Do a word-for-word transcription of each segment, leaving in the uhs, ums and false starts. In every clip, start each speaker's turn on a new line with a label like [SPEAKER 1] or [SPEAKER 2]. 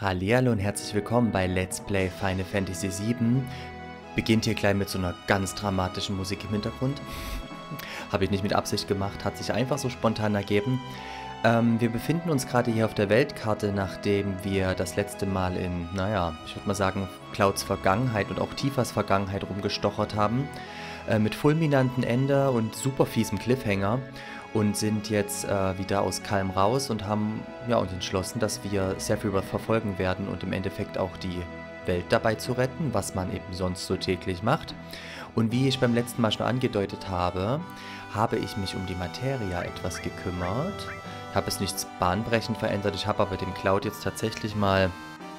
[SPEAKER 1] Hallihallo und herzlich willkommen bei Let's Play Final Fantasy sieben. Beginnt hier gleich mit so einer ganz dramatischen Musik im Hintergrund. Habe ich nicht mit Absicht gemacht, hat sich einfach so spontan ergeben. Ähm, wir befinden uns gerade hier auf der Weltkarte, nachdem wir das letzte Mal in, naja, ich würde mal sagen, Clouds Vergangenheit und auch Tiphas Vergangenheit rumgestochert haben. Äh, mit fulminanten Ende und super fiesem Cliffhanger. Und sind jetzt äh, wieder aus Kalm raus und haben ja, uns entschlossen, dass wir Sephiroth verfolgen werden und im Endeffekt auch die Welt dabei zu retten, was man eben sonst so täglich macht. Und wie ich beim letzten Mal schon angedeutet habe, habe ich mich um die Materia etwas gekümmert. Ich habe es nichts bahnbrechend verändert, ich habe aber dem Cloud jetzt tatsächlich mal...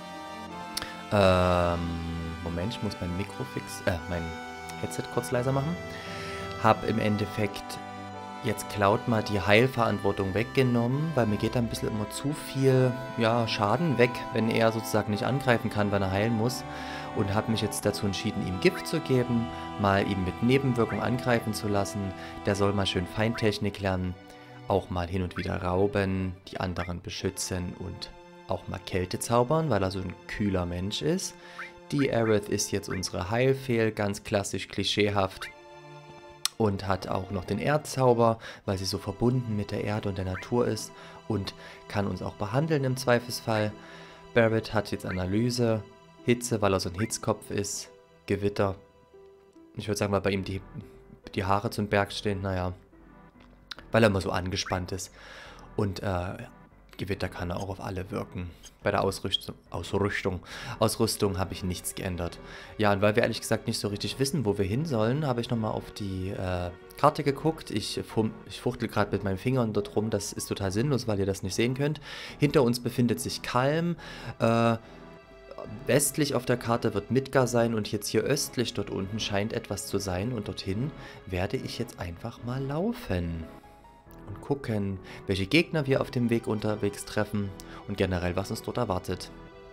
[SPEAKER 1] Ähm, Moment, ich muss mein Mikro fix... Äh, mein Headset kurz leiser machen. Habe im Endeffekt... jetzt Cloud mal die Heilverantwortung weggenommen, weil mir geht da ein bisschen immer zu viel ja, Schaden weg, wenn er sozusagen nicht angreifen kann, wenn er heilen muss. Und habe mich jetzt dazu entschieden, ihm Gift zu geben, mal ihm mit Nebenwirkung angreifen zu lassen. Der soll mal schön Feintechnik lernen, auch mal hin und wieder rauben, die anderen beschützen und auch mal Kälte zaubern, weil er so ein kühler Mensch ist. Die Aerith ist jetzt unsere Heilfehl, ganz klassisch klischeehaft. Und hat auch noch den Erdzauber, weil sie so verbunden mit der Erde und der Natur ist und kann uns auch behandeln im Zweifelsfall. Barret hat jetzt Analyse, Hitze, weil er so ein Hitzkopf ist, Gewitter. Ich würde sagen, weil bei ihm die, die Haare zum Berg stehen, naja, weil er immer so angespannt ist. Und äh, Gewitter kann er auch auf alle wirken. Bei der Ausrüstung, Ausrüstung, Ausrüstung habe ich nichts geändert. Ja, und weil wir ehrlich gesagt nicht so richtig wissen, wo wir hin sollen, habe ich nochmal auf die äh, Karte geguckt. Ich, ich fuchtel gerade mit meinen Fingern dort rum. Das ist total sinnlos, weil ihr das nicht sehen könnt. Hinter uns befindet sich Kalm. Äh, westlich auf der Karte wird Midgar sein und jetzt hier östlich dort unten scheint etwas zu sein. Und dorthin werde ich jetzt einfach mal laufen. Und gucken, welche Gegner wir auf dem Weg unterwegs treffen und generell, was uns dort erwartet.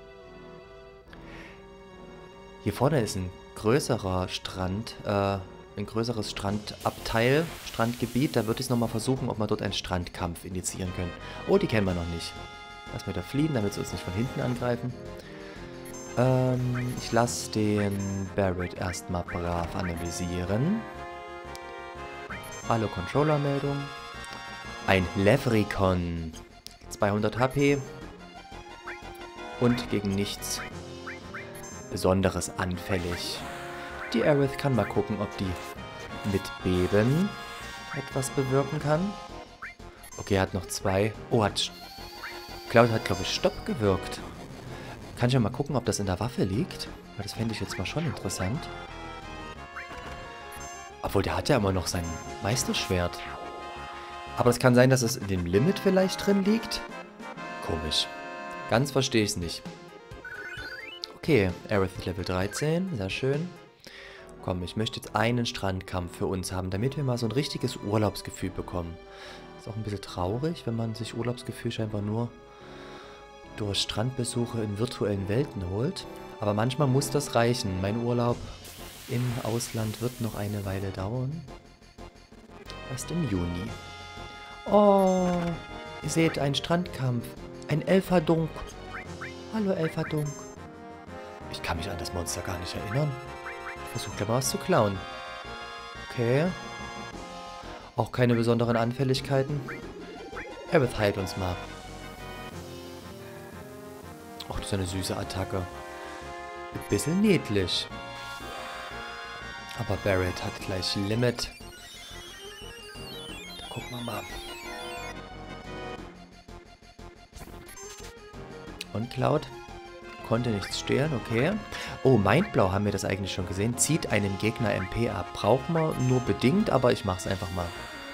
[SPEAKER 1] Hier vorne ist ein größerer Strand, äh, ein größeres Strandabteil, Strandgebiet. Da würde ich nochmal versuchen, ob wir dort einen Strandkampf initiieren können. Oh, die kennen wir noch nicht. Lass mal da fliehen, damit sie uns nicht von hinten angreifen. Ähm, ich lasse den Barret erstmal brav analysieren. Hallo, Controller-Meldung. Ein Levrikon. zweihundert H P. Und gegen nichts Besonderes anfällig. Die Aerith kann mal gucken, ob die mit Beben etwas bewirken kann. Okay, er hat noch zwei. Oh, hat... Cloud hat, glaube ich, Stopp gewirkt. Kann ich ja mal gucken, ob das in der Waffe liegt. Weil das fände ich jetzt mal schon interessant. Obwohl, der hat ja immer noch sein Meisterschwert. Aber es kann sein, dass es in dem Limit vielleicht drin liegt. Komisch. Ganz verstehe ich es nicht. Okay, Aerith Level dreizehn. Sehr schön. Komm, ich möchte jetzt einen Strandkampf für uns haben, damit wir mal so ein richtiges Urlaubsgefühl bekommen. Ist auch ein bisschen traurig, wenn man sich Urlaubsgefühl scheinbar nur durch Strandbesuche in virtuellen Welten holt. Aber manchmal muss das reichen. Mein Urlaub im Ausland wird noch eine Weile dauern. Erst im Juni. Oh, ihr seht einen Strandkampf. Ein Elferdunk. Hallo Elferdunk. Ich kann mich an das Monster gar nicht erinnern. Ich versuche gleich mal was zu klauen. Okay. Auch keine besonderen Anfälligkeiten. Aerith heilt uns mal. Ach, das ist eine süße Attacke. Ein bisschen niedlich. Aber Barret hat gleich Limit. Da gucken wir mal. Und Cloud konnte nichts stehlen, okay. Oh, Mindblau haben wir das eigentlich schon gesehen. Zieht einem Gegner M P ab. Braucht man nur bedingt, aber ich mache es einfach mal.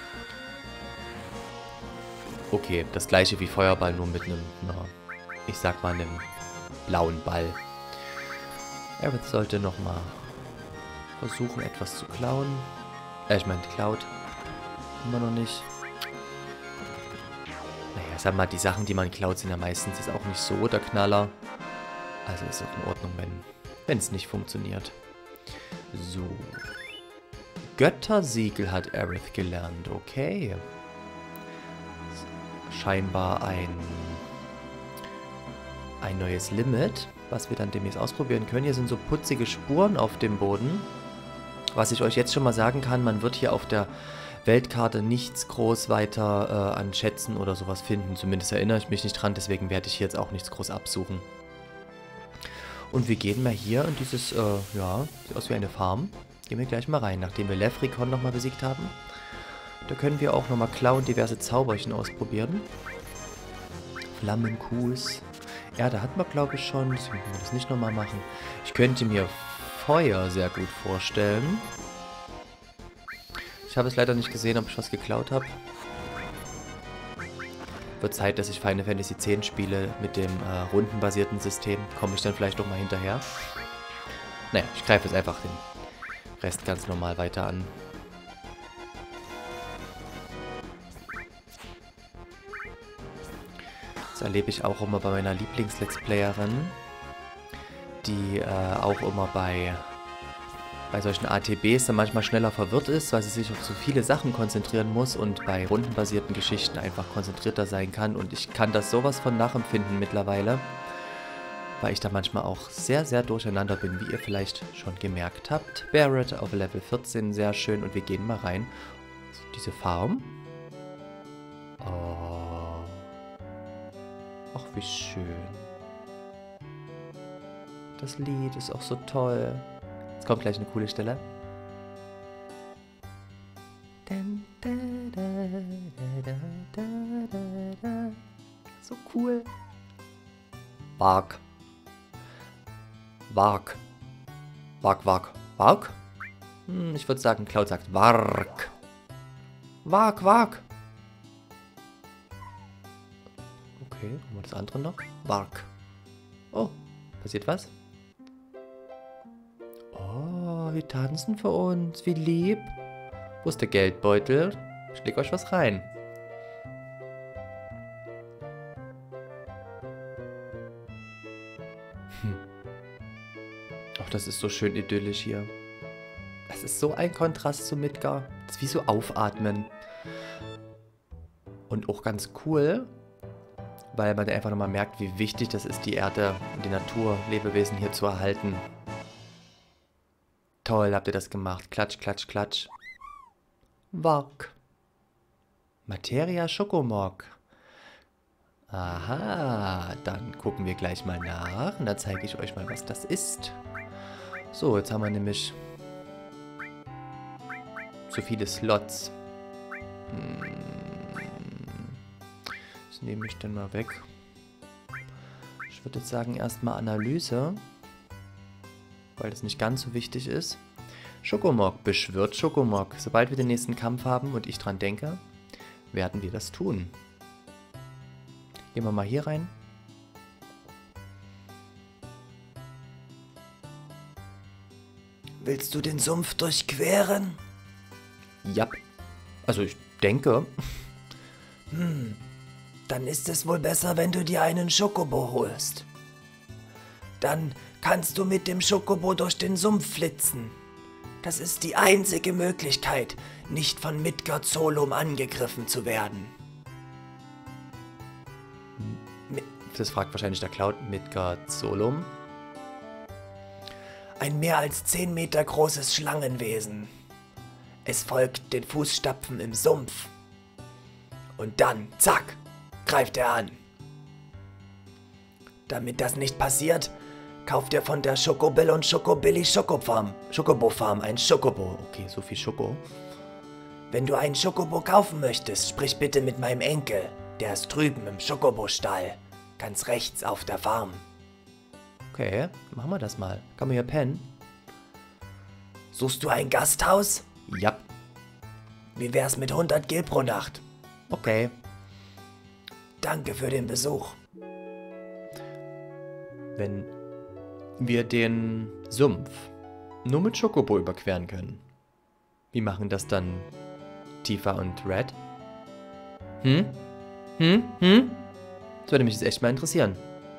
[SPEAKER 1] Okay, das gleiche wie Feuerball, nur mit einem, na, ich sag mal, einem blauen Ball. Aerith sollte nochmal versuchen, etwas zu klauen. Äh, ich meine, Cloud. Immer noch nicht. Naja, sag mal, die Sachen, die man klaut, sind ja meistens ist auch nicht so der Knaller. Also ist auch in Ordnung, wenn wenn es nicht funktioniert. So. Göttersiegel hat Aerith gelernt. Okay. Scheinbar ein ein neues Limit, was wir dann demnächst ausprobieren können. Hier sind so putzige Spuren auf dem Boden. Was ich euch jetzt schon mal sagen kann, man wird hier auf der Weltkarte nichts groß weiter äh, an Schätzen oder sowas finden. Zumindest erinnere ich mich nicht dran, deswegen werde ich hier jetzt auch nichts groß absuchen. Und wir gehen mal hier in dieses, äh, ja, sieht aus wie eine Farm. Gehen wir gleich mal rein, nachdem wir Leprechaun nochmal besiegt haben. Da können wir auch nochmal Clown diverse Zauberchen ausprobieren. Flammenkuss. Ja, da hat man, glaube ich, schon. Deswegen können wir das nicht nochmal machen. Ich könnte mir Feuer sehr gut vorstellen. Ich habe es leider nicht gesehen, ob ich was geklaut habe. Wird Zeit, dass ich Final Fantasy X spiele mit dem äh, rundenbasierten System. Komme ich dann vielleicht doch mal hinterher. Naja, ich greife jetzt einfach den Rest ganz normal weiter an. Das erlebe ich auch immer bei meiner Lieblings-Let's Playerin, die äh, auch immer bei, bei solchen A T Bs dann manchmal schneller verwirrt ist, weil sie sich auf so viele Sachen konzentrieren muss und bei rundenbasierten Geschichten einfach konzentrierter sein kann. Und ich kann das sowas von nachempfinden mittlerweile, weil ich da manchmal auch sehr, sehr durcheinander bin, wie ihr vielleicht schon gemerkt habt. Barret auf Level vierzehn, sehr schön. Und wir gehen mal rein. Diese Farm. Oh. Ach, wie schön. Das Lied ist auch so toll. Jetzt kommt gleich eine coole Stelle. So cool. Bark. Wark. Wark, wark. Wark? Hm, ich würde sagen, Cloud sagt Wark. Wark, wark. Okay, haben wir das andere noch? Wark. Oh, passiert was? Oh, die tanzen für uns. Wie lieb. Wo ist der Geldbeutel? Ich leg euch was rein. Hm. Ach, das ist so schön idyllisch hier. Das ist so ein Kontrast zu Midgar. Das ist wie so aufatmen. Und auch ganz cool, weil man einfach nochmal merkt, wie wichtig das ist, die Erde und die Natur, Lebewesen hier zu erhalten. Toll, habt ihr das gemacht. Klatsch, klatsch, klatsch. Wark. Materia Schokomog. Aha, dann gucken wir gleich mal nach und dann zeige ich euch mal, was das ist. So, jetzt haben wir nämlich so viele Slots. Hm. Das nehme ich dann mal weg. Ich würde jetzt sagen, erstmal Analyse, weil das nicht ganz so wichtig ist. Schokomog beschwört Schokomog. Sobald wir den nächsten Kampf haben und ich dran denke, werden wir das tun. Gehen wir mal hier rein.
[SPEAKER 2] Willst du den Sumpf durchqueren?
[SPEAKER 1] Ja, also ich denke.
[SPEAKER 2] Hm, dann ist es wohl besser, wenn du dir einen Schokobo holst. Dann kannst du mit dem Schokobo durch den Sumpf flitzen. Das ist die einzige Möglichkeit, nicht von Midgard Solum angegriffen zu werden.
[SPEAKER 1] Das fragt wahrscheinlich der Cloud. Midgard Solum.
[SPEAKER 2] Ein mehr als zehn Meter großes Schlangenwesen. Es folgt den Fußstapfen im Sumpf. Und dann, zack, greift er an. Damit das nicht passiert, kauft ihr von der Schokobill und Schokobilly Schokofarm, Schokobo Farm ein Schokobo.
[SPEAKER 1] Okay, so viel Schoko.
[SPEAKER 2] Wenn du einen Schokobo kaufen möchtest, sprich bitte mit meinem Enkel. Der ist drüben im Schokobo-Stall. Ganz rechts auf der Farm.
[SPEAKER 1] Okay, machen wir das mal. Kann man hier pennen?
[SPEAKER 2] Suchst du ein Gasthaus?
[SPEAKER 1] Ja.
[SPEAKER 2] Wie wär's mit hundert Gil pro Nacht?
[SPEAKER 1] Okay.
[SPEAKER 2] Danke für den Besuch.
[SPEAKER 1] Wenn wir den Sumpf nur mit Schokobo überqueren können, wie machen das dann Tifa und Red? Hm? Hm? Hm? Das würde mich jetzt echt mal interessieren.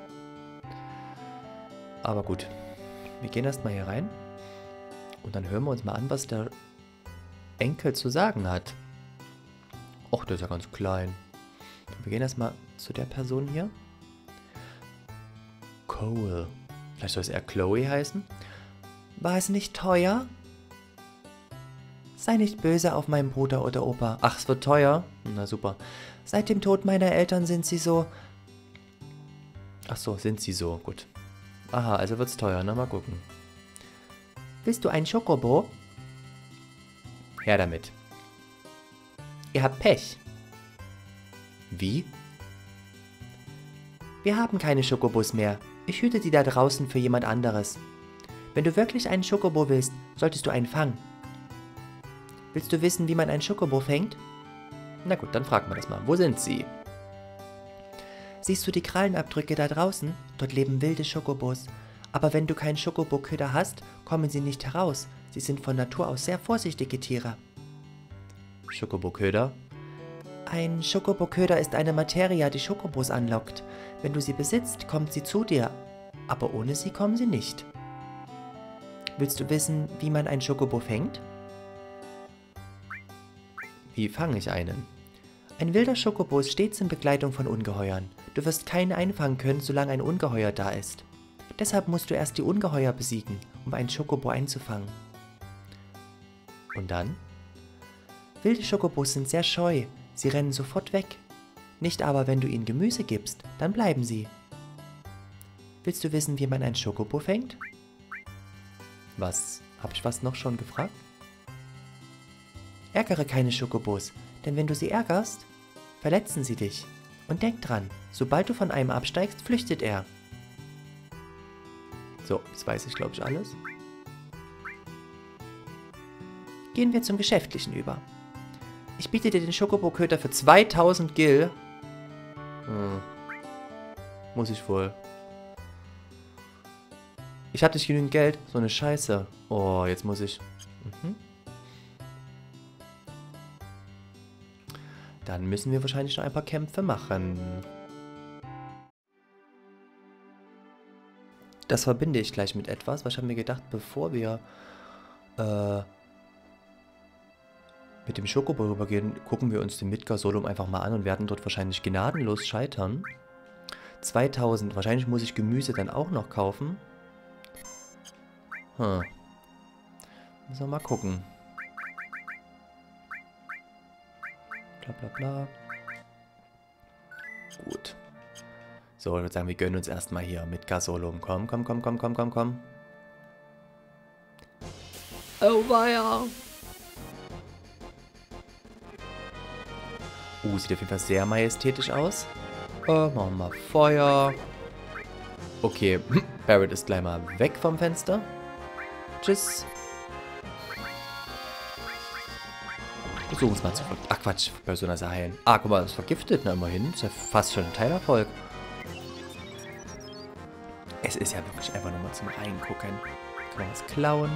[SPEAKER 1] Aber gut. Wir gehen erstmal hier rein. Und dann hören wir uns mal an, was der Enkel zu sagen hat. Och, der ist ja ganz klein. Wir gehen erstmal zu der Person hier. Cole. Vielleicht soll es eher Chloe heißen? War es nicht teuer? Sei nicht böse auf meinen Bruder oder Opa. Ach, es wird teuer? Na super. Seit dem Tod meiner Eltern sind sie so... Ach so, sind sie so. Gut. Aha, also wird's teuer, na mal gucken. Willst du ein Schokobo? Her damit. Ihr habt Pech. Wie? Wir haben keine Schokobos mehr. Ich hüte die da draußen für jemand anderes. Wenn du wirklich einen Schokobo willst, solltest du einen fangen. Willst du wissen, wie man einen Schokobo fängt? Na gut, dann fragen wir das mal. Wo sind sie? Siehst du die Krallenabdrücke da draußen? Dort leben wilde Schokobos. Aber wenn du keinen Schokobo-Köder hast, kommen sie nicht heraus. Sie sind von Natur aus sehr vorsichtige Tiere. Schokobo-Köder? Ein Schokobo-Köder ist eine Materia, die Schokobos anlockt. Wenn du sie besitzt, kommt sie zu dir. Aber ohne sie kommen sie nicht. Willst du wissen, wie man einen Schokobo fängt? Wie fange ich einen? Ein wilder Schokobo ist stets in Begleitung von Ungeheuern. Du wirst keinen einfangen können, solange ein Ungeheuer da ist. Deshalb musst du erst die Ungeheuer besiegen, um einen Schokobo einzufangen. Und dann? Wilde Schokobos sind sehr scheu. Sie rennen sofort weg. Nicht aber, wenn du ihnen Gemüse gibst, dann bleiben sie. Willst du wissen, wie man einen Schokobo fängt? Was? Habe ich was noch schon gefragt? Ärgere keine Schokobos, denn wenn du sie ärgerst, verletzen sie dich. Und denk dran, sobald du von einem absteigst, flüchtet er. So, jetzt weiß ich, glaube ich, alles. Gehen wir zum Geschäftlichen über. Ich biete dir den Schokobo-Köder für zweitausend Gil. Hm. Muss ich wohl. Ich habe nicht genügend Geld. So eine Scheiße. Oh, jetzt muss ich... Mhm. Dann müssen wir wahrscheinlich noch ein paar Kämpfe machen. Das verbinde ich gleich mit etwas, weil ich habe mir gedacht, bevor wir äh, mit dem Schokobo rübergehen, gucken wir uns den Midgar-Solum einfach mal an und werden dort wahrscheinlich gnadenlos scheitern. zweitausend, wahrscheinlich muss ich Gemüse dann auch noch kaufen. Hm. Müssen wir mal gucken. Bla bla bla. Gut. So, ich würde sagen, wir gönnen uns erstmal hier Midgar-Solum. Komm, komm, komm, komm, komm, komm, komm. Oh, weia. Uh, sieht auf jeden Fall sehr majestätisch aus. Oh, machen wir mal Feuer. Okay, Barret ist gleich mal weg vom Fenster. Tschüss. Versuchen es mal zu ver... Ach Quatsch, Persona heilen. Ah, guck mal, das ist vergiftet, na immerhin. Ist ja fast schon ein Teilerfolg. Es ist ja wirklich einfach nur mal zum Reingucken. Können wir was klauen?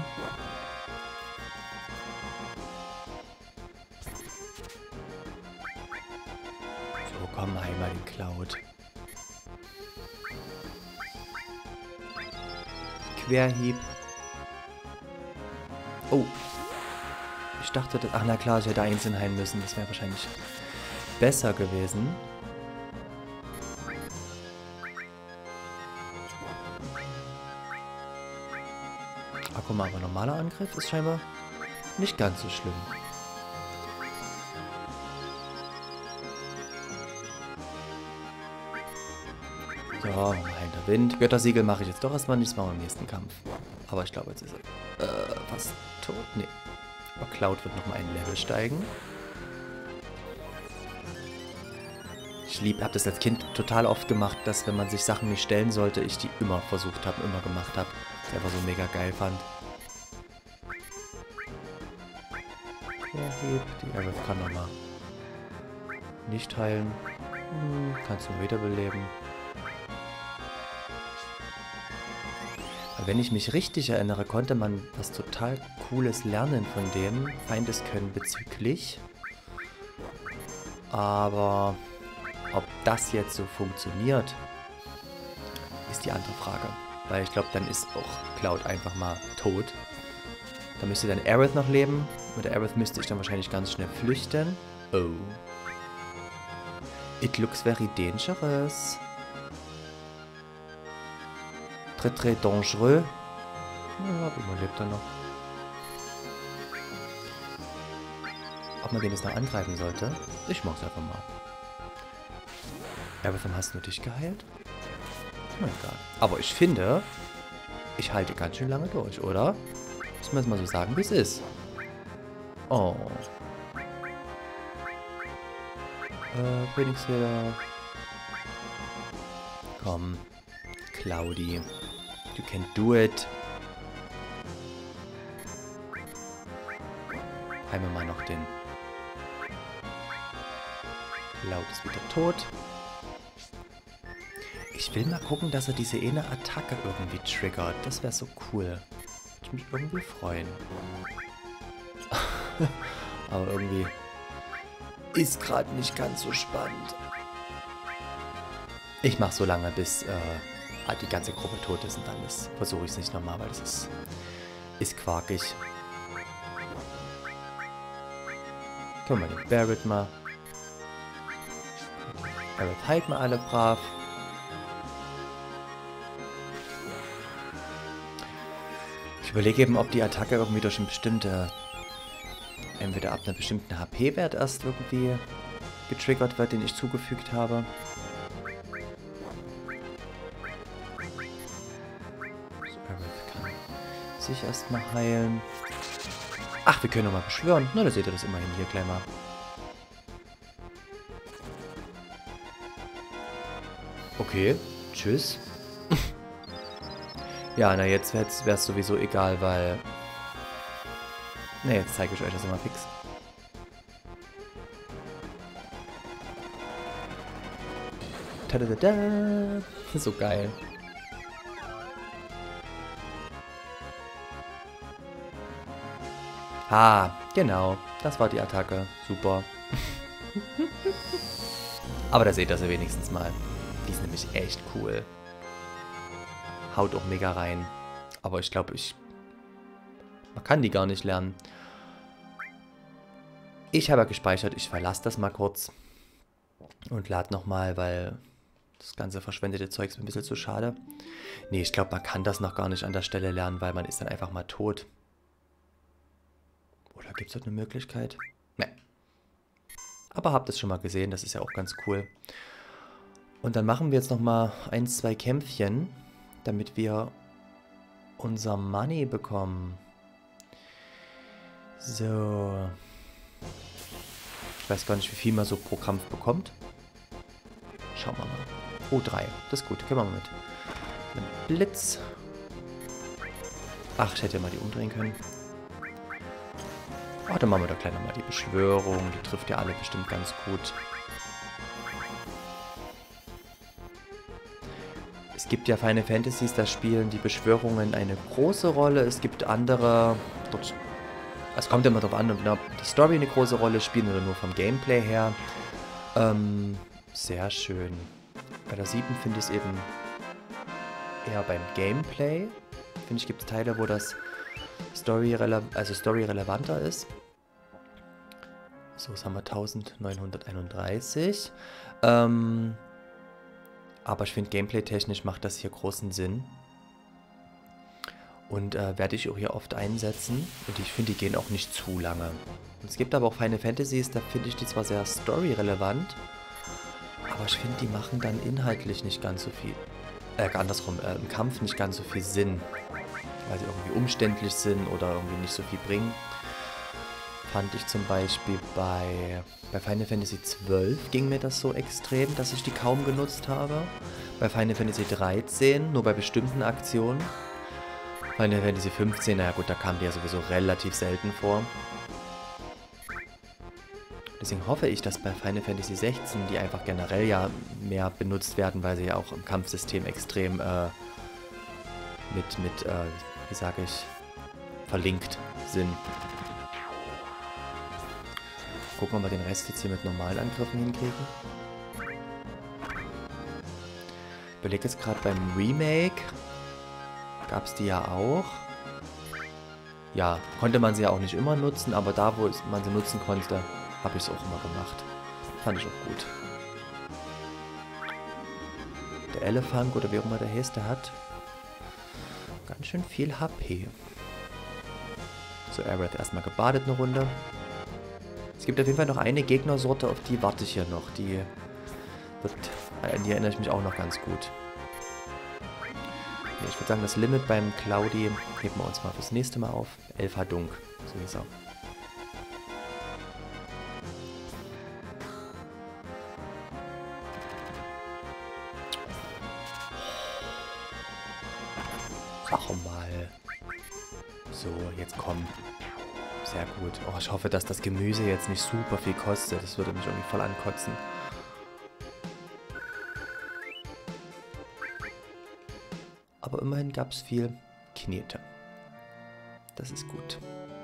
[SPEAKER 1] So, komm, einmal den Cloud. Querhieb. Oh. Ich dachte, dass... Ach, na klar, ich hätte einzeln heilen müssen. Das wäre wahrscheinlich besser gewesen. Ach, guck mal, aber normaler Angriff ist scheinbar nicht ganz so schlimm. So, heilender Wind. Göttersiegel mache ich jetzt doch erstmal nicht, das machen wir im nächsten Kampf. Aber ich glaube, jetzt ist er äh, fast tot. Nee. Aber Cloud wird nochmal ein Level steigen. Ich lieb, habe das als Kind total oft gemacht, dass wenn man sich Sachen nicht stellen sollte, ich die immer versucht habe, immer gemacht habe. Das ich einfach so mega geil fand. Querheb, die Aerith kann nochmal nicht heilen. Hm, kannst du wiederbeleben. Aber wenn ich mich richtig erinnere, konnte man was total Cooles lernen von dem Feindeskönnen bezüglich. Aber ob das jetzt so funktioniert, ist die andere Frage. Weil ich glaube, dann ist auch Cloud einfach mal tot. Da müsste dann Aerith noch leben. Mit der Aerith müsste ich dann wahrscheinlich ganz schnell flüchten. Oh. It looks very dangerous. Très très dangereux. Ja, überlebt er noch. Ob man den jetzt noch angreifen sollte? Ich mach's einfach mal. Ja, aber warum hast du dich geheilt? Na egal. Aber ich finde, ich halte ganz schön lange durch, oder? Muss man jetzt mal so sagen, wie es ist. Oh. Äh, Königsfeder. Komm. Claudi. You can do it. Heilen wir mal noch den. Cloud ist wieder tot. Ich will mal gucken, dass er diese eine Attacke irgendwie triggert. Das wäre so cool. Würde ich mich irgendwie freuen. Aber irgendwie ist gerade nicht ganz so spannend. Ich mache so lange, bis äh, die ganze Gruppe tot ist und dann versuche ich es nicht nochmal, weil das ist, ist quakig. Können wir den Barret mal. Barret heilt mal alle brav. Ich überlege eben, ob die Attacke irgendwie durch ein bestimmte, entweder ab einem bestimmten H P-Wert erst irgendwie getriggert wird, den ich zugefügt habe. So, Barret kann sich erstmal heilen. Ach, wir können nochmal beschwören. Na, da seht ihr das immerhin hier gleich mal. Okay, tschüss. Ja, na jetzt wäre es sowieso egal, weil... Ne, jetzt zeige ich euch das immer fix. Tadadada! So geil. Ah, genau. Das war die Attacke. Super. Aber da seht ihr sie wenigstens mal. Die ist nämlich echt cool. Haut auch mega rein. Aber ich glaube, ich... Man kann die gar nicht lernen. Ich habe ja gespeichert. Ich verlasse das mal kurz. Und lade nochmal, weil das ganze verschwendete Zeug ist mir ein bisschen zu schade. Nee, ich glaube, man kann das noch gar nicht an der Stelle lernen, weil man ist dann einfach mal tot. Oder gibt es dort eine Möglichkeit? Nee. Aber habt es schon mal gesehen. Das ist ja auch ganz cool. Und dann machen wir jetzt nochmal ein, zwei Kämpfchen, damit wir unser Money bekommen. So. Ich weiß gar nicht, wie viel man so pro Kampf bekommt. Schauen wir mal. Oh, drei. Das ist gut. Können wir mal mit. Mit Blitz. Ach, ich hätte ja mal die umdrehen können. Oh, dann machen wir doch gleich nochmal die Beschwörung. Die trifft ja alle bestimmt ganz gut. Es gibt ja Final Fantasies, da spielen die Beschwörungen eine große Rolle. Es gibt andere, dort, es kommt immer darauf an, ob die Story eine große Rolle spielt oder nur vom Gameplay her. Ähm, sehr schön. Bei der sieben finde ich es eben eher beim Gameplay. Finde ich, gibt es Teile, wo das Story, also Story relevanter ist. So, jetzt haben wir neunzehnhunderteinunddreißig. Ähm... Aber ich finde, gameplay-technisch macht das hier großen Sinn. Und äh, werde ich auch hier oft einsetzen. Und ich finde, die gehen auch nicht zu lange. Und es gibt aber auch Final Fantasies, da finde ich die zwar sehr story-relevant, aber ich finde, die machen dann inhaltlich nicht ganz so viel. Äh, andersrum, äh, im Kampf nicht ganz so viel Sinn. Weil sie irgendwie umständlich sind oder irgendwie nicht so viel bringen. Fand ich zum Beispiel bei, bei Final Fantasy zwölf ging mir das so extrem, dass ich die kaum genutzt habe. Bei Final Fantasy dreizehn nur bei bestimmten Aktionen. Final Fantasy fünfzehn, naja gut, da kam die ja sowieso relativ selten vor. Deswegen hoffe ich, dass bei Final Fantasy sechzehn die einfach generell ja mehr benutzt werden, weil sie ja auch im Kampfsystem extrem äh, mit, mit äh, wie sage ich, verlinkt sind. Gucken, ob wir den Rest jetzt hier mit normalen Angriffen hinkriegen. Ich überlege jetzt gerade beim Remake. Gab es die ja auch. Ja, konnte man sie ja auch nicht immer nutzen, aber da, wo man sie nutzen konnte, habe ich es auch immer gemacht. Fand ich auch gut. Der Elefant, oder wie auch immer der heißt, der hat Ganz schön viel H P. So, Aerith erstmal gebadet eine Runde. Es gibt auf jeden Fall noch eine Gegnersorte, auf die warte ich hier noch. Die wird, an die erinnere ich mich auch noch ganz gut. Ich würde sagen, das Limit beim Cloudy heben wir uns mal fürs nächste Mal auf. elf Dunk, sowieso. Ach mal. So, jetzt komm. Sehr gut. Oh, ich hoffe, dass das Gemüse jetzt nicht super viel kostet. Das würde mich irgendwie voll ankotzen. Aber immerhin gab es viel Knete. Das ist gut.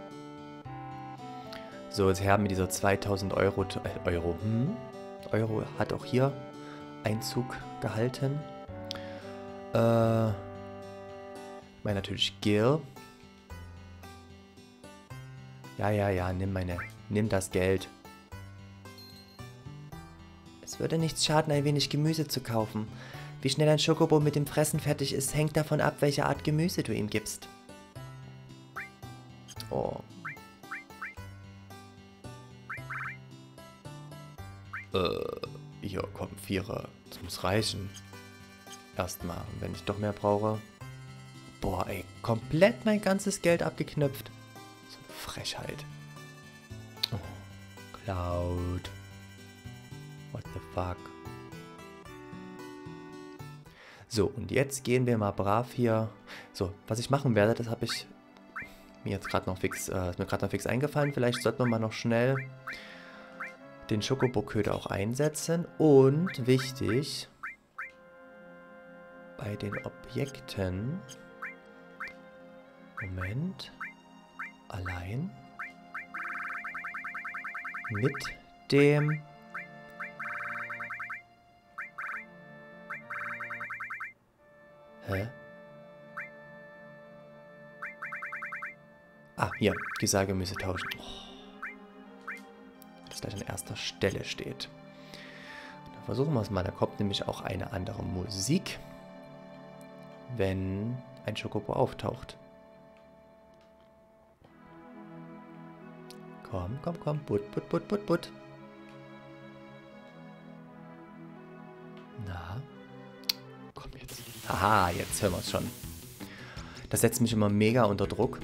[SPEAKER 1] So, jetzt haben wir dieser zweitausend Euro... Äh, Euro, hm? Euro hat auch hier Einzug gehalten. Äh... Ich meine natürlich Gil. Ja, ja, ja, nimm meine... Nimm das Geld. Es würde nichts schaden, ein wenig Gemüse zu kaufen. Wie schnell ein Schokobo mit dem Fressen fertig ist, hängt davon ab, welche Art Gemüse du ihm gibst. Oh. Äh, hier, komm, Vierer. Das muss reichen. Erstmal, wenn ich doch mehr brauche. Boah, ey, komplett mein ganzes Geld abgeknüpft. So eine Frechheit. Oh, Cloud. What the fuck? So, und jetzt gehen wir mal brav hier. So, was ich machen werde, das habe ich mir jetzt gerade noch fix, äh, ist mir gerade noch fix eingefallen. Vielleicht sollten wir mal noch schnell den Schokobo-Köder auch einsetzen. Und wichtig, bei den Objekten. Moment. Allein. Mit dem... Hä? Ah, hier. Gisa-Gemüse tauschen. Oh. Das gleich an erster Stelle steht. Dann versuchen wir es mal. Da kommt nämlich auch eine andere Musik, wenn ein Schokobo auftaucht. Komm, komm, komm. Butt, butt, butt, butt, butt. Na? Komm jetzt. Haha, jetzt hören wir es schon. Das setzt mich immer mega unter Druck.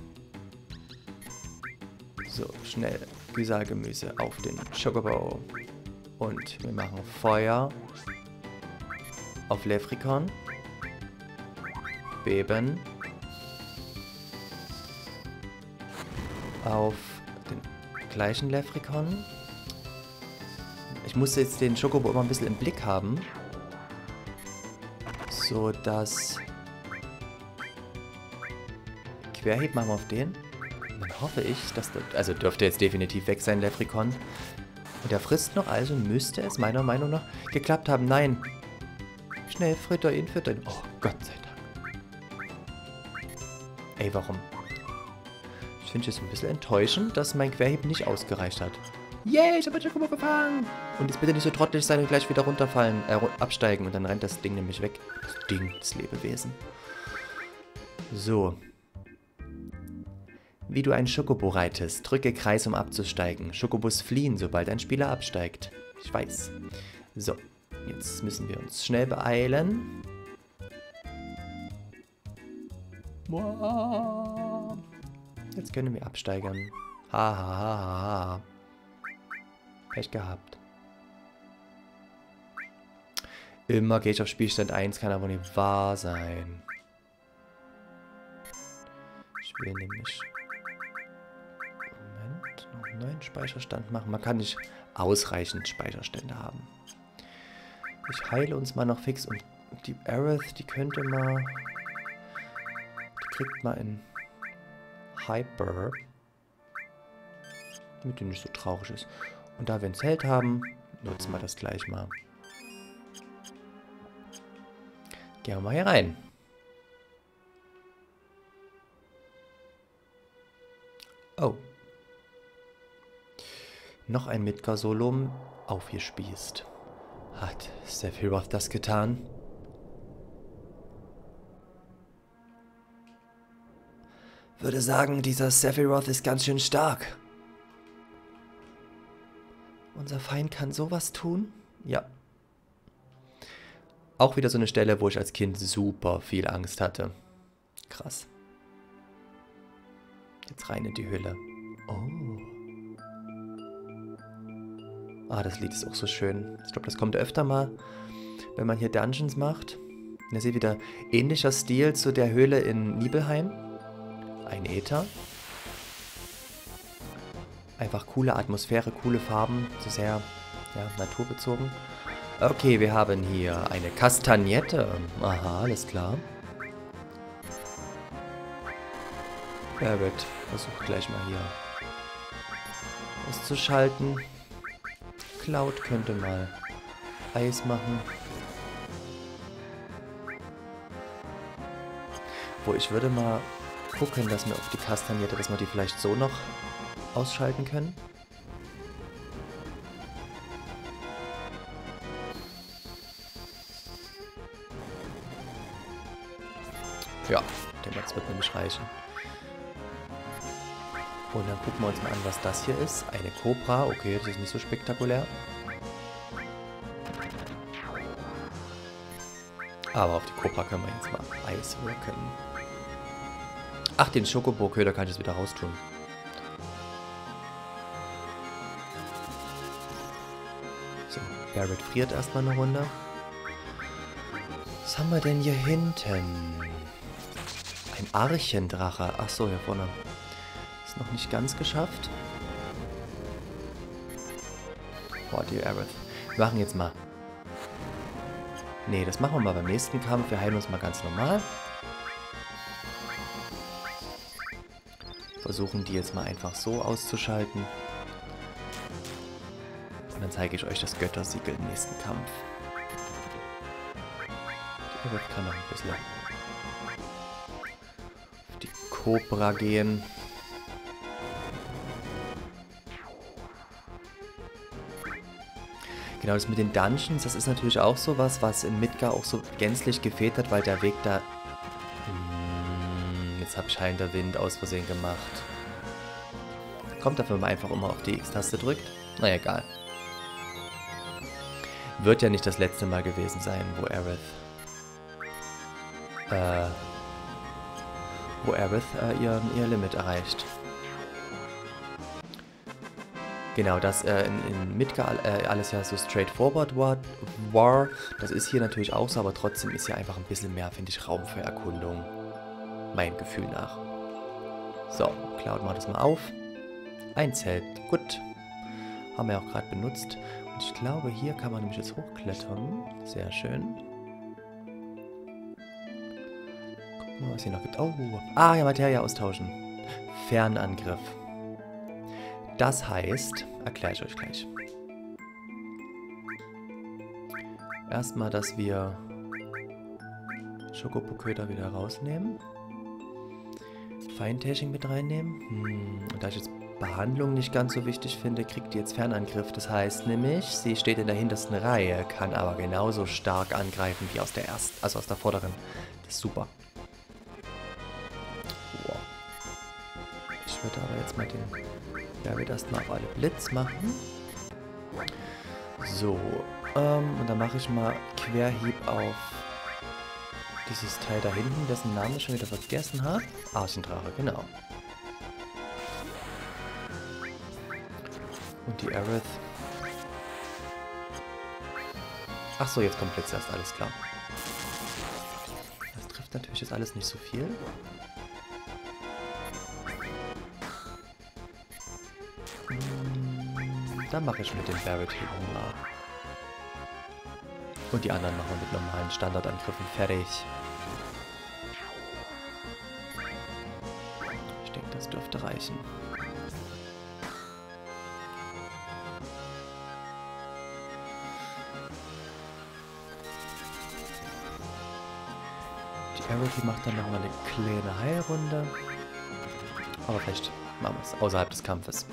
[SPEAKER 1] So, schnell Gisa-Gemüse auf den Schokobo. Und wir machen Feuer auf Leprechaun. Beben auf den gleichen Leprechaun. Ich muss jetzt den Schokobo immer ein bisschen im Blick haben, so dass Querheb machen wir auf den. Und dann hoffe ich, dass das, also dürfte jetzt definitiv weg sein, Leprechaun. Und der frisst noch, also müsste es meiner Meinung nach geklappt haben. Nein. Schnell, fütter ihn, fütter ihn. Oh, Gott sei Dank. Ey, warum? Ich finde es ein bisschen enttäuschend, dass mein Querheb nicht ausgereicht hat. Yay, ich habe den Schokobo gefangen! Und jetzt bitte nicht so trottelig sein und gleich wieder runterfallen, äh, absteigen. Und dann rennt das Ding nämlich weg. Das Ding, das Lebewesen. So. Wie du einen Schokobo reitest. Drücke Kreis, um abzusteigen. Schokobos fliehen, sobald ein Spieler absteigt. Ich weiß. So. Jetzt müssen wir uns schnell beeilen. Jetzt können wir absteigern. Ha, ha, ha, ha, ha. Pech gehabt. Immer gehe ich auf Spielstand eins, kann aber nicht wahr sein. Ich will nämlich... Moment, noch einen neuen Speicherstand machen. Man kann nicht ausreichend Speicherstände haben. Ich heile uns mal noch fix und die Aerith, die könnte mal... Die kriegt mal in Hyper. Damit die nicht so traurig ist. Und da wir ein Zelt haben, nutzen wir das gleich mal. Gehen wir mal hier rein. Oh. Noch ein Midgar-Solo aufgespießt. Hat Sephiroth das getan?
[SPEAKER 2] Würde sagen, dieser Sephiroth ist ganz schön stark.
[SPEAKER 1] Unser Feind kann sowas tun? Ja. Auch wieder so eine Stelle, wo ich als Kind super viel Angst hatte. Krass. Jetzt rein in die Hülle. Oh. Ah, das Lied ist auch so schön. Ich glaube, das kommt öfter mal, wenn man hier Dungeons macht. Ihr seht wieder ähnlicher Stil zu der Höhle in Nibelheim. Ein Äther. Einfach coole Atmosphäre, coole Farben. So sehr ja, naturbezogen. Okay, wir haben hier eine Kastagnette. Aha, alles klar. Barret versucht gleich mal hier auszuschalten. Cloud könnte mal Eis machen. Wo ich würde mal gucken, dass wir auf die Kastagnette, dass wir die vielleicht so noch ausschalten können. Ja, ich denke, das wird nämlich reichen. Und dann gucken wir uns mal an, was das hier ist. Eine Kobra, okay, das ist nicht so spektakulär. Aber auf die Kobra können wir jetzt mal Eis wirken. Ach, den Schokobo-Köder kann ich jetzt wieder raustun. So, Barret friert erstmal eine Runde. Was haben wir denn hier hinten? Ein Archendrache. Ach so, hier vorne. Ist noch nicht ganz geschafft. Boah, die Aerith. Wir machen jetzt mal. Nee, das machen wir mal beim nächsten Kampf. Wir heilen uns mal ganz normal. Versuchen die jetzt mal einfach so auszuschalten. Und dann zeige ich euch das Göttersiegel im nächsten Kampf. Die Aerith kann noch ein bisschen auf die Kobra gehen. Genau, das mit den Dungeons, das ist natürlich auch sowas, was in Midgar auch so gänzlich gefehlt hat, weil der Weg da... Hm, jetzt habe ich Heilender Wind aus Versehen gemacht. Kommt dafür, wenn man einfach immer auf die X-Taste drückt. Na egal. Wird ja nicht das letzte Mal gewesen sein, wo Aerith... Äh... Wo Aerith äh, ihr, ihr Limit erreicht. Genau, das äh, in, in Midgar äh, alles ja so straightforward war, war. Das ist hier natürlich auch so, aber trotzdem ist hier einfach ein bisschen mehr, finde ich, Raum für Erkundung. Mein Gefühl nach. So, Cloud macht das mal auf. Ein Zelt, gut. Haben wir auch gerade benutzt. Und ich glaube, hier kann man nämlich jetzt hochklettern. Sehr schön. Gucken wir mal, was hier noch gibt. Oh, ah ja, Materie austauschen. Fernangriff. Das heißt, erkläre ich euch gleich. Erstmal, dass wir Schokobo-Köder wieder rausnehmen. Feintashing mit reinnehmen. Hm. Und da ich jetzt Behandlung nicht ganz so wichtig finde, kriegt die jetzt Fernangriff. Das heißt nämlich, sie steht in der hintersten Reihe, kann aber genauso stark angreifen wie aus der ersten, also aus der vorderen. Das ist super. Wow. Ich würde aber jetzt mal den... Ja, wird erstmal auf alle Blitz machen. So, ähm, und dann mache ich mal Querhieb auf dieses Teil da hinten, dessen Namen ich schon wieder vergessen habe. Archendrache, genau. Und die Aerith. Ach so, jetzt kommt Blitz erst, alles klar. Das trifft natürlich jetzt alles nicht so viel. Dann mache ich mit dem Barret hier mal. Und die anderen machen wir mit normalen Standardangriffen fertig. Ich denke, das dürfte reichen. Die Aerith macht dann nochmal eine kleine Heilrunde. Aber vielleicht machen wir es außerhalb des Kampfes.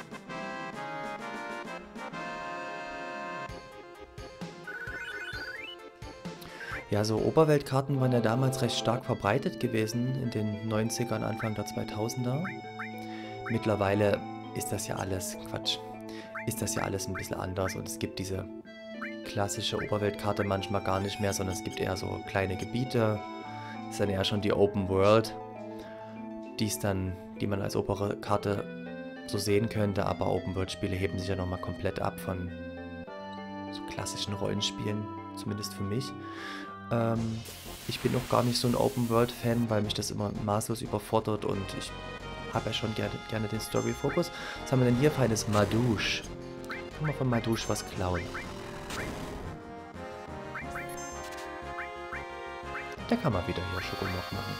[SPEAKER 1] Ja, so Oberweltkarten waren ja damals recht stark verbreitet gewesen in den neunzigern, Anfang der zweitausender. Mittlerweile ist das ja alles, Quatsch, ist das ja alles ein bisschen anders und es gibt diese klassische Oberweltkarte manchmal gar nicht mehr, sondern es gibt eher so kleine Gebiete. Das ist dann eher schon die Open World, die ist dann, die man als Oberkarte so sehen könnte, aber Open World Spiele heben sich ja nochmal komplett ab von so klassischen Rollenspielen, zumindest für mich. Ähm, ich bin auch gar nicht so ein Open World Fan, weil mich das immer maßlos überfordert und ich habe ja schon gerne, gerne den Story-Fokus. Was haben wir denn hier feines Madouche? Können wir von Madouche was klauen? Da kann man wieder hier Schokomilch machen.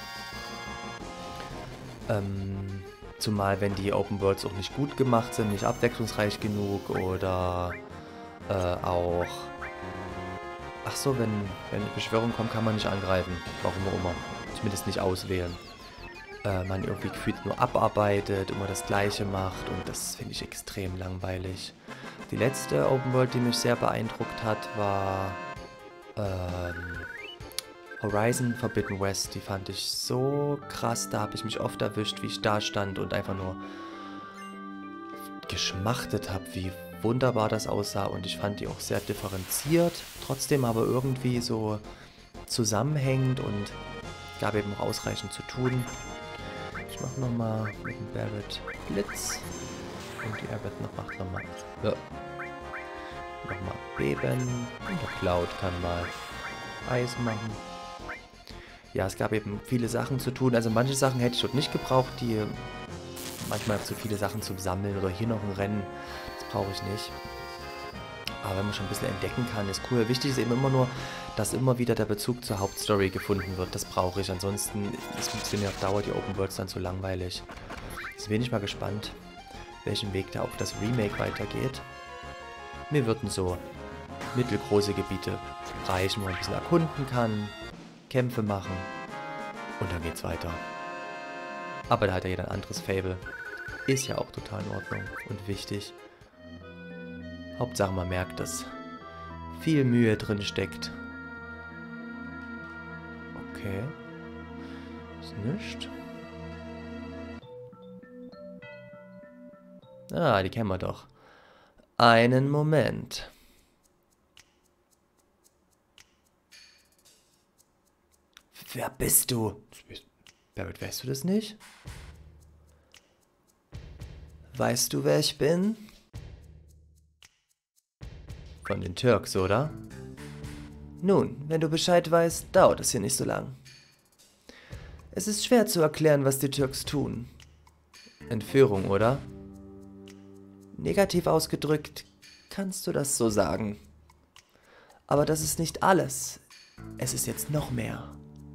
[SPEAKER 1] Ähm, zumal wenn die Open Worlds auch nicht gut gemacht sind, nicht abwechslungsreich genug oder äh, auch... Ach so, wenn, wenn eine Beschwörung kommt, kann man nicht angreifen. Warum auch immer. Zumindest nicht auswählen. Äh, man irgendwie gefühlt nur abarbeitet, immer das Gleiche macht und das finde ich extrem langweilig. Die letzte Open World, die mich sehr beeindruckt hat, war ähm, Horizon Forbidden West. Die fand ich so krass, da habe ich mich oft erwischt, wie ich da stand und einfach nur geschmachtet habe, wie wunderbar das aussah und ich fand die auch sehr differenziert, trotzdem aber irgendwie so zusammenhängend und gab eben auch ausreichend zu tun. Ich mache nochmal mit dem Barret Blitz und die Abbott noch macht nochmal ja. nochmal Beben und der Cloud kann mal Eis machen. Ja, es gab eben viele Sachen zu tun, also manche Sachen hätte ich dort nicht gebraucht, die manchmal zu viele Sachen zum Sammeln oder hier noch ein Rennen, das brauche ich nicht. Aber wenn man schon ein bisschen entdecken kann, ist cool. Wichtig ist eben immer nur, dass immer wieder der Bezug zur Hauptstory gefunden wird. Das brauche ich. Ansonsten sind mir auf Dauer die Open Worlds dann zu langweilig. Jetzt bin ich mal gespannt, welchen Weg da auch das Remake weitergeht. Mir würden so mittelgroße Gebiete reichen, wo man ein bisschen erkunden kann, Kämpfe machen und dann geht's weiter. Aber da hat ja jeder ein anderes Fable. Ist ja auch total in Ordnung und wichtig. Hauptsache man merkt, dass viel Mühe drin steckt. Okay. Ist nichts. Ah, die kennen wir doch. Einen Moment.
[SPEAKER 2] Wer bist du?
[SPEAKER 1] Barret, weißt du das nicht?
[SPEAKER 2] Weißt du, wer ich bin?
[SPEAKER 1] Von den Turks, oder?
[SPEAKER 2] Nun, wenn du Bescheid weißt, dauert es hier nicht so lang. Es ist schwer zu erklären, was die Turks tun.
[SPEAKER 1] Entführung, oder?
[SPEAKER 2] Negativ ausgedrückt, kannst du das so sagen. Aber das ist nicht alles. Es ist jetzt noch mehr.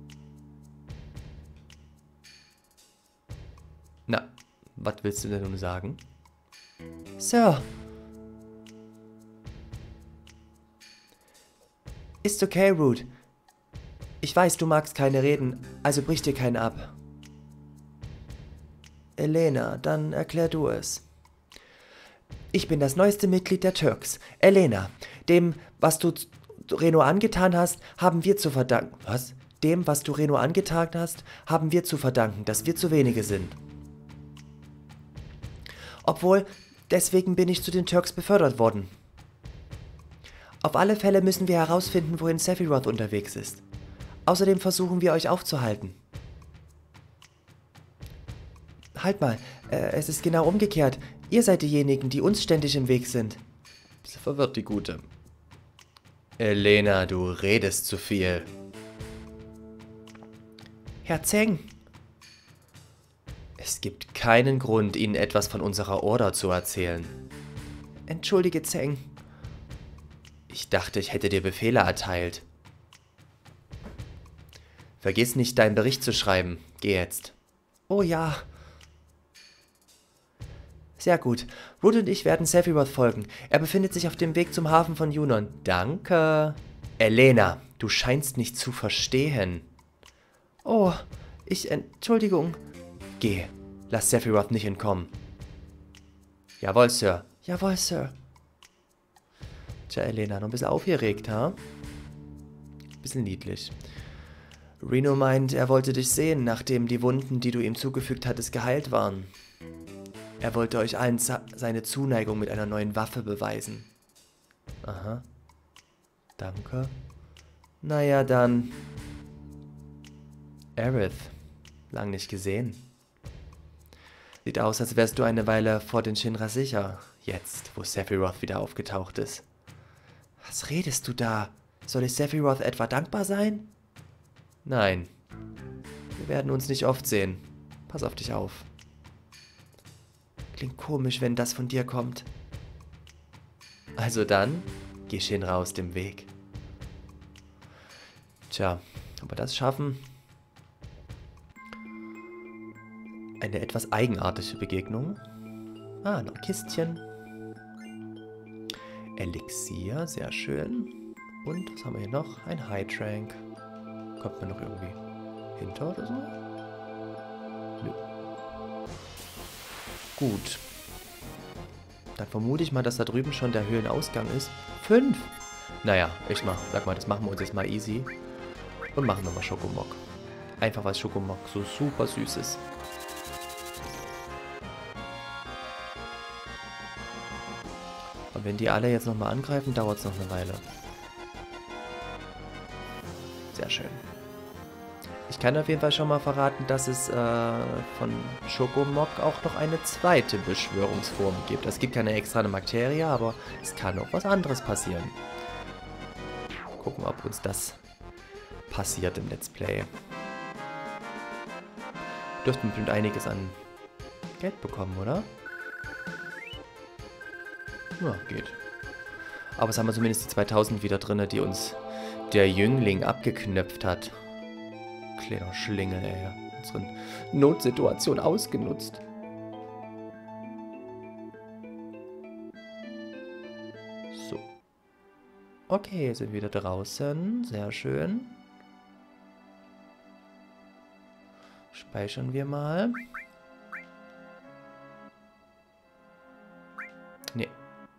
[SPEAKER 1] Na, was willst du denn nun sagen?
[SPEAKER 2] Sir. Ist okay, Root. Ich weiß, du magst keine reden, also brich dir keinen ab. Elena, dann erklär du es. Ich bin das neueste Mitglied der Turks. Elena, dem, was du Reno angetan hast, haben wir zu verdanken. Was? Dem, was du Reno angetan hast, haben wir zu verdanken, dass wir zu wenige sind. Obwohl, deswegen bin ich zu den Turks befördert worden. Auf alle Fälle müssen wir herausfinden, wohin Sephiroth unterwegs ist. Außerdem versuchen wir euch aufzuhalten. Halt mal, äh, es ist genau umgekehrt. Ihr seid diejenigen, die uns ständig im Weg sind.
[SPEAKER 1] Bisschen verwirrt, die Gute. Elena, du redest zu viel.
[SPEAKER 2] Herr Zeng.
[SPEAKER 1] Es gibt keinen Grund, Ihnen etwas von unserer Order zu erzählen.
[SPEAKER 2] Entschuldige, Zeng.
[SPEAKER 1] Ich dachte, ich hätte dir Befehle erteilt. Vergiss nicht, deinen Bericht zu schreiben. Geh jetzt.
[SPEAKER 2] Oh ja. Sehr gut. Root und ich werden Sephiroth folgen. Er befindet sich auf dem Weg zum Hafen von Junon.
[SPEAKER 1] Danke. Elena, du scheinst nicht zu verstehen.
[SPEAKER 2] Oh, ich... Entschuldigung.
[SPEAKER 1] Geh. Lass Sephiroth nicht entkommen. Jawohl, Sir.
[SPEAKER 2] Jawohl, Sir.
[SPEAKER 1] Tja, Elena, noch ein bisschen aufgeregt, ha? Bisschen niedlich. Reno meint, er wollte dich sehen, nachdem die Wunden, die du ihm zugefügt hattest, geheilt waren. Er wollte euch allen seine Zuneigung mit einer neuen Waffe beweisen. Aha. Danke. Naja, dann. Aerith. Lang nicht gesehen. Sieht aus, als wärst du eine Weile vor den Shinra sicher. Jetzt, wo Sephiroth wieder aufgetaucht ist. Was redest du da? Soll ich Sephiroth etwa dankbar sein? Nein. Wir werden uns nicht oft sehen. Pass auf dich auf. Klingt komisch, wenn das von dir kommt. Also dann, geh Shinra aus dem Weg. Tja, ob wir das schaffen? Eine etwas eigenartige Begegnung. Ah, noch ein Kistchen. Elixier, sehr schön. Und was haben wir hier noch? Ein High Trank. Kommt man noch irgendwie hinter oder so? Nö. Gut. Dann vermute ich mal, dass da drüben schon der Höhlenausgang ist. Fünf! Naja, ich mach, sag mal, das machen wir uns jetzt mal easy. Und machen nochmal Schokomok. Einfach weil Schokomok so super süß ist. Und wenn die alle jetzt nochmal angreifen, dauert es noch eine Weile. Sehr schön. Ich kann auf jeden Fall schon mal verraten, dass es äh, von Schokomok auch noch eine zweite Beschwörungsform gibt. Es gibt keine extra Materie, aber es kann auch was anderes passieren. Gucken, ob uns das passiert im Let's Play. Dürften bestimmt einiges an Geld bekommen, oder? Ja, geht. Aber es haben wir zumindest die zweitausend wieder drin, die uns der Jüngling abgeknöpft hat. Kleiner Schlingel, ey. Unsere Notsituation ausgenutzt. So. Okay, sind wieder draußen. Sehr schön. Speichern wir mal. Nee.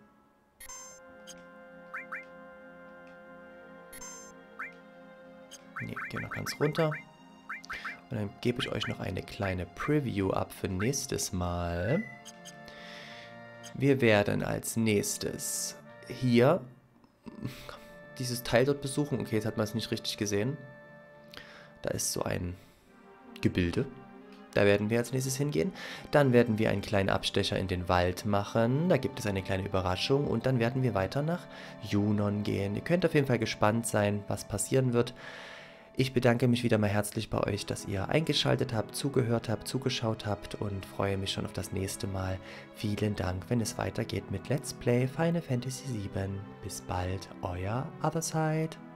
[SPEAKER 1] Nee, gehen noch ganz runter. Und dann gebe ich euch noch eine kleine Preview ab für nächstes Mal. Wir werden als nächstes hier dieses Teil dort besuchen. Okay, jetzt hat man es nicht richtig gesehen. Da ist so ein Gebilde. Da werden wir als nächstes hingehen. Dann werden wir einen kleinen Abstecher in den Wald machen. Da gibt es eine kleine Überraschung. Und dann werden wir weiter nach Junon gehen. Ihr könnt auf jeden Fall gespannt sein, was passieren wird. Ich bedanke mich wieder mal herzlich bei euch, dass ihr eingeschaltet habt, zugehört habt, zugeschaut habt und freue mich schon auf das nächste Mal. Vielen Dank, wenn es weitergeht mit Let's Play Final Fantasy sieben. Bis bald, euer Otherside.